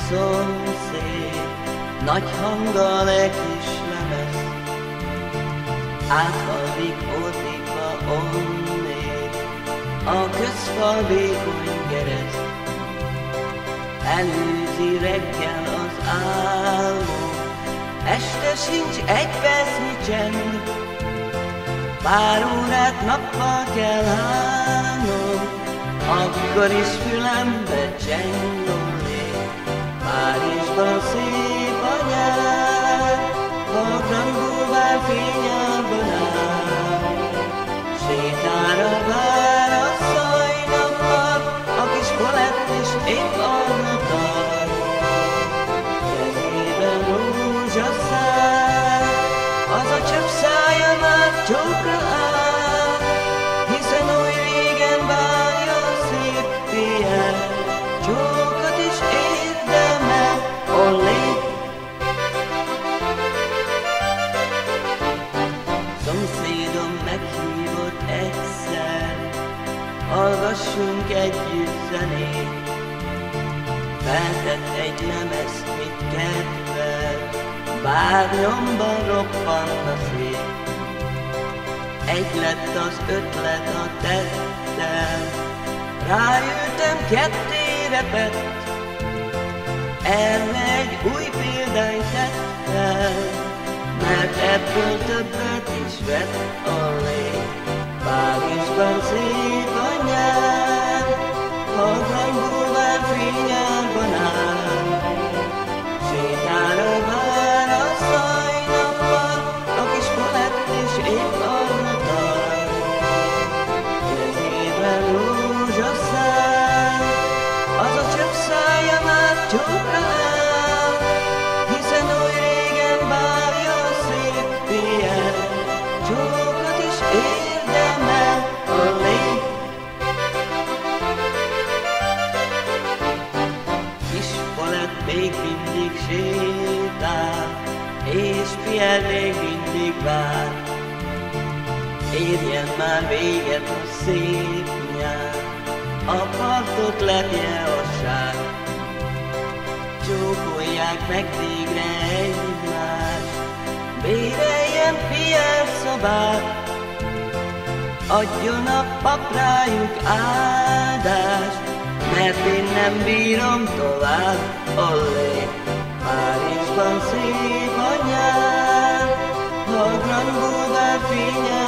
szomszéd, nagy hanggal egy kis lemez, áthallik ordítva onnét, a közfal vékony gereszt. Előzi reggel az álmom, este sincs egy percnyi csend, pár órát nappal kell állnom, akkor is fülembe cseng olé. Párizsban szép a nyár, a Grand Boulevard fényában áll, sétára vár a szajnappal, a kis Colette is épp arra tart. Kezében rózsaszál, az a csöpp szája már csókra áll, hiszen oly régen várja a szép fiát, csókat is érdemel, olé. Szomszédom meghívott egyszer, hallgassunk együtt zenét. Feltett egy lemezt, mit kedvel, bár nyomban roppant a szél. Egy lett az ötlet a tettel, rájöttem, ketté repett. Erre egy új példány tett fel, mert ebből többet is vett a lé. Párizsban szép a nyár, a Grand Boulevard fényában áll, sétára vár a szajnappal, a kis Colette is épp arra tart. Kezében rózsaszál, az a csöpp szája már csókra áll, hiszen oly régen várja a szép fiát, csókat is érdemel, olé. Kis Colette még mindig sétál, és Pierre még mindig vár. Érjen már véget a szép nyár, a partot lepje a sár. Csókolják meg végre egymást, béreljen Pierre szobát, adjon a pap rájuk áldást, mert én nem bírom tovább, olé. Párizsban szép a nyár, a Grand Boulevard fénye